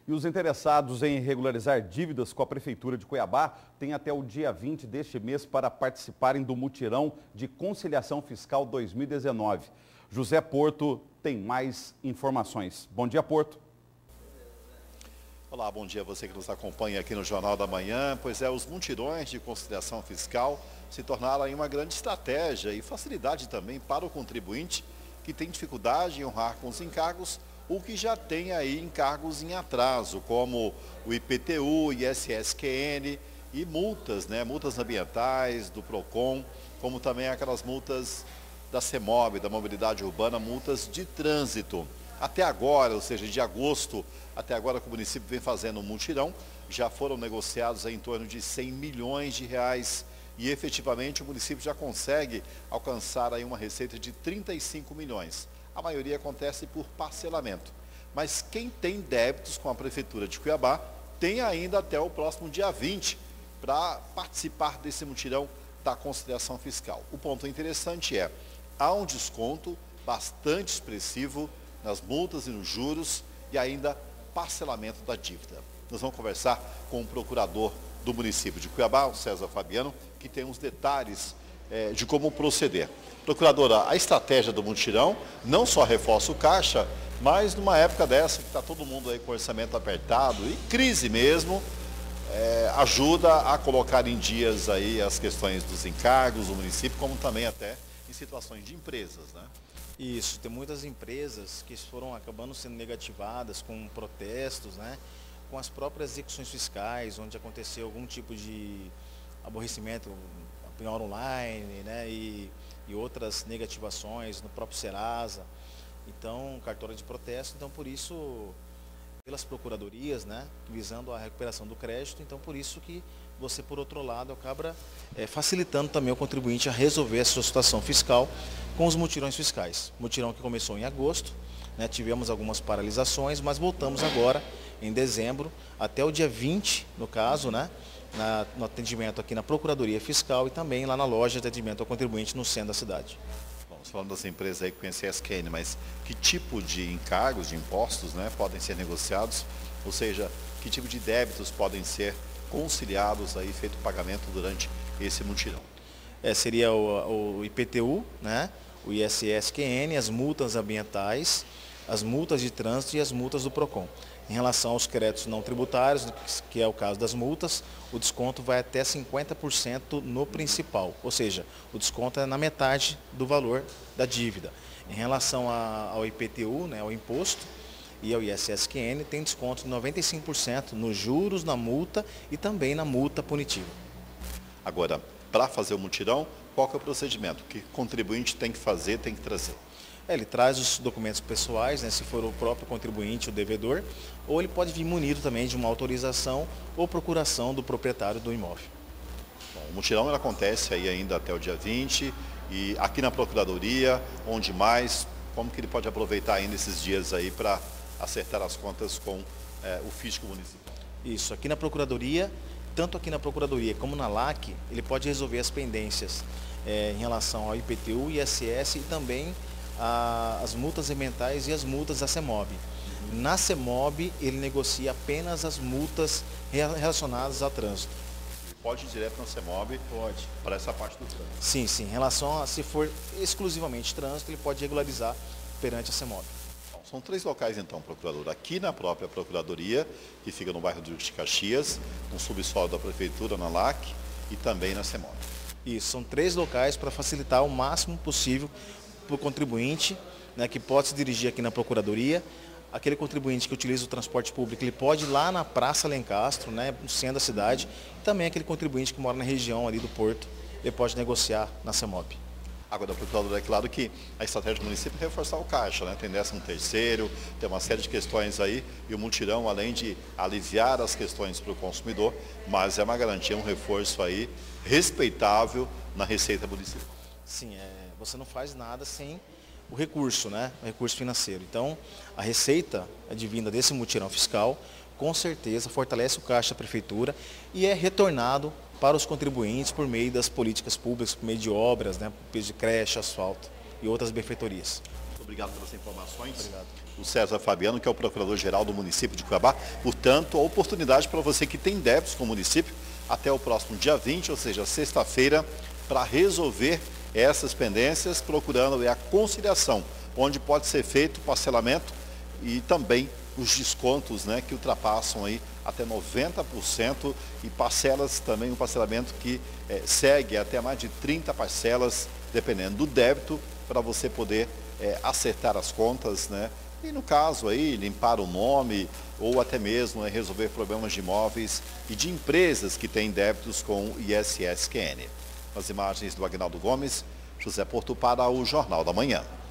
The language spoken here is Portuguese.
E os interessados em regularizar dívidas com a Prefeitura de Cuiabá têm até o dia 20 deste mês para participarem do mutirão de conciliação fiscal 2019. José Porto tem mais informações. Bom dia, Porto. Olá, bom dia a você que nos acompanha aqui no Jornal da Manhã. Pois é, os mutirões de conciliação fiscal se tornaram aí uma grande estratégia e facilidade também para o contribuinte que tem dificuldade em honrar com os encargos ou que já tem aí encargos em atraso, como o IPTU, ISS-QN e multas, multas ambientais, do PROCON, como também aquelas multas da CEMOB, da Mobilidade Urbana, multas de trânsito. Até agora, ou seja, de agosto até agora que o município vem fazendo um mutirão, já foram negociados em torno de 100 milhões de reais e efetivamente o município já consegue alcançar aí uma receita de 35 milhões. A maioria acontece por parcelamento. Mas quem tem débitos com a Prefeitura de Cuiabá tem ainda até o próximo dia 20 para participar desse mutirão da conciliação fiscal. O ponto interessante é, há um desconto bastante expressivo nas multas e nos juros e ainda parcelamento da dívida. Nós vamos conversar com o procurador do município de Cuiabá, o César Fabiano, que tem uns detalhes de como proceder. Procuradora, a estratégia do mutirão não só reforça o caixa, mas numa época dessa que está todo mundo aí com orçamento apertado e crise mesmo, ajuda a colocar em dias aí as questões dos encargos do município, como também até em situações de empresas, né? Isso, tem muitas empresas que foram acabando sendo negativadas com protestos, com as próprias execuções fiscais, onde aconteceu algum tipo de aborrecimento, penhora online, e outras negativações no próprio Serasa. Então, cartório de protesto, então por isso, pelas procuradorias, visando a recuperação do crédito, então por isso que você, por outro lado, acaba facilitando também o contribuinte a resolver a sua situação fiscal com os mutirões fiscais. Mutirão que começou em agosto, tivemos algumas paralisações, mas voltamos agora em dezembro, até o dia 20, no caso, no atendimento aqui na Procuradoria Fiscal e também lá na loja de atendimento ao contribuinte no centro da cidade. Vamos falando das empresas aí que conhecem a ISS-QN, mas que tipo de encargos, de impostos, podem ser negociados? Ou seja, que tipo de débitos podem ser conciliados aí, feito pagamento durante esse mutirão? Seria o IPTU, o ISS-QN, as multas ambientais, as multas de trânsito e as multas do PROCON. Em relação aos créditos não tributários, que é o caso das multas, o desconto vai até 50% no principal, ou seja, o desconto é na metade do valor da dívida. Em relação ao IPTU, ao imposto, e ao ISS-QN, tem desconto de 95% nos juros, na multa e também na multa punitiva. Agora, para fazer o mutirão, qual que é o procedimento? O que o contribuinte tem que fazer, tem que trazer? Ele traz os documentos pessoais, se for o próprio contribuinte, o devedor, ou ele pode vir munido também de uma autorização ou procuração do proprietário do imóvel. Bom, o mutirão acontece aí ainda até o dia 20 e aqui na Procuradoria, onde mais, como que ele pode aproveitar ainda esses dias aí para acertar as contas com o fisco municipal? Isso, aqui na Procuradoria, tanto aqui na Procuradoria como na LAC, ele pode resolver as pendências em relação ao IPTU, ISS e também as multas ambientais e as multas da CEMOB. Na CEMOB, ele negocia apenas as multas relacionadas a trânsito. Pode ir direto na CEMOB? Pode. Para essa parte do trânsito? Sim, sim. Em relação a, se for exclusivamente trânsito, ele pode regularizar perante a CEMOB. São 3 locais então, procurador. Aqui na própria Procuradoria, que fica no bairro de Caxias, no subsolo da Prefeitura, na LAC, e também na CEMOB. Isso, são 3 locais para facilitar o máximo possível para o contribuinte, que pode se dirigir aqui na Procuradoria. Aquele contribuinte que utiliza o transporte público, ele pode ir lá na Praça Alencastro, no centro da cidade. E também aquele contribuinte que mora na região ali do Porto, ele pode negociar na CEMOB. Agora, procurador, é claro que a estratégia do município é reforçar o caixa, tem 13º, tem uma série de questões aí, e o mutirão, além de aliviar as questões para o consumidor, mas é uma garantia, um reforço aí respeitável na receita municipal. Sim, você não faz nada sem o recurso, o recurso financeiro. Então, a receita advinda desse mutirão fiscal, com certeza, fortalece o caixa da prefeitura e é retornado para os contribuintes por meio das políticas públicas, por meio de obras, por meio de creche, asfalto e outras benfeitorias. obrigado pelas informações. Obrigado. O César Fabiano, que é o procurador-geral do município de Cuiabá. Portanto, a oportunidade para você que tem débitos com o município até o próximo dia 20, ou seja, sexta-feira, para resolver essas pendências, procurando a conciliação, onde pode ser feito parcelamento e também os descontos, né, que ultrapassam aí até 90% e parcelas também, um parcelamento que segue até mais de 30 parcelas, dependendo do débito, para você poder acertar as contas, né? E no caso aí, limpar o nome ou até mesmo resolver problemas de imóveis e de empresas que têm débitos com o ISSQN. As imagens do Agnaldo Gomes, José Porto para o Jornal da Manhã.